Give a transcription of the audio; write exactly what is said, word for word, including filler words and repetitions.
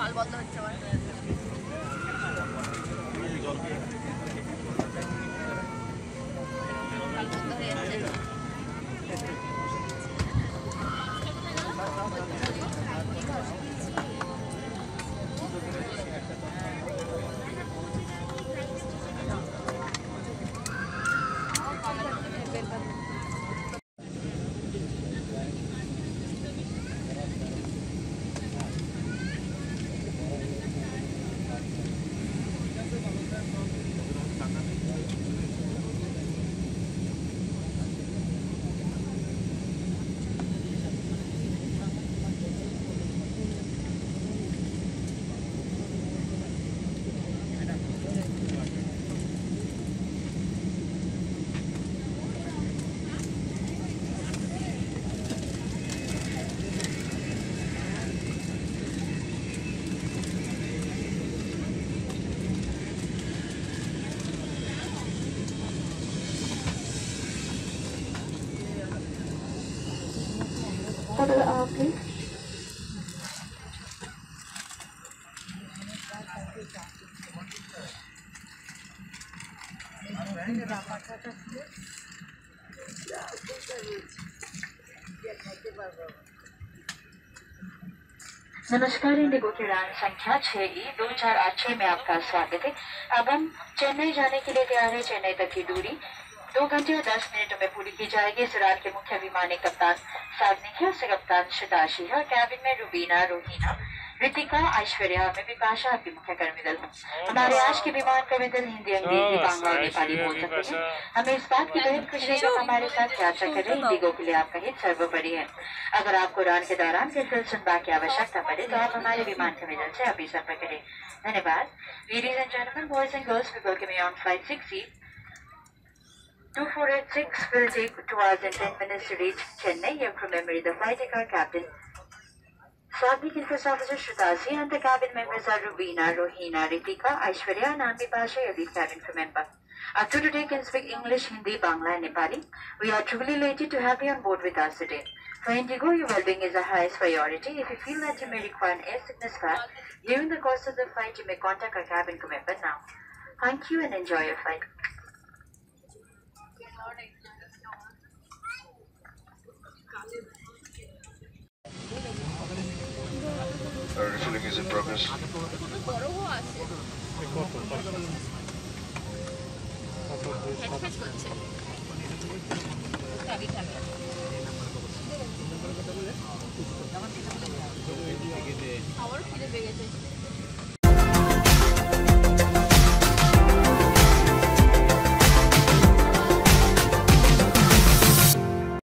জল বন্ধ হচ্ছে আমার জল বন্ধ হয়ে যাচ্ছে नमस्कार, इंडिगो की उड़ान संख्या छह ई दो चार आठ छह में आपका स्वागत है। अब हम चेन्नई जाने के लिए तैयार है। चेन्नई तक की दूरी दो घंटे और दस मिनटों में पूरी की जाएगी। इस उड़ान के मुख्य विमानी कप्तान साधनिक है, उससे कप्तान शिताशी है और कैबिन में रुबीना, रोहिना, ऋतिका, ऐश्वर्या और मैं विपाशा आपकी मुख्य कर्मीदल हूँ। हमारे आज के विमान कर्मीदल हिंदी, अंग्रेजी, बांग्ला और नेपाली बोल सकते हैं। हमें इस बात की बेहद खुशी है कि हमारे साथ यात्रा कर रहे इंडिगो के लिए आपका हित सर्वोपरि है। अगर आपको उड़ान के दौरान फिर सुनवा की आवश्यकता पड़े तो आप हमारे विमान कर्मीदल से अभी संपर्क करें। धन्यवाद। Ladies and gentlemen, boys and girls, we welcome you on flight six E two four eight six will take two hours and ten minutes to reach Chennai. Your crew member is the flight deck captain Saabnik First Officer Shritasi and the cabin members are Rubina, Rohina, Ritika, Aishwarya and Ami Pasha, your lead cabin crew member. Our crew today can speak English, Hindi, Bangla and Nepali. We are truly elated to have you on board with us today. For IndiGo, your well-being is our highest priority. If you feel that you may require an air sickness pack during the course of the flight, you may contact our cabin crew member now. Thank you and enjoy your flight. Our refueling is in progress.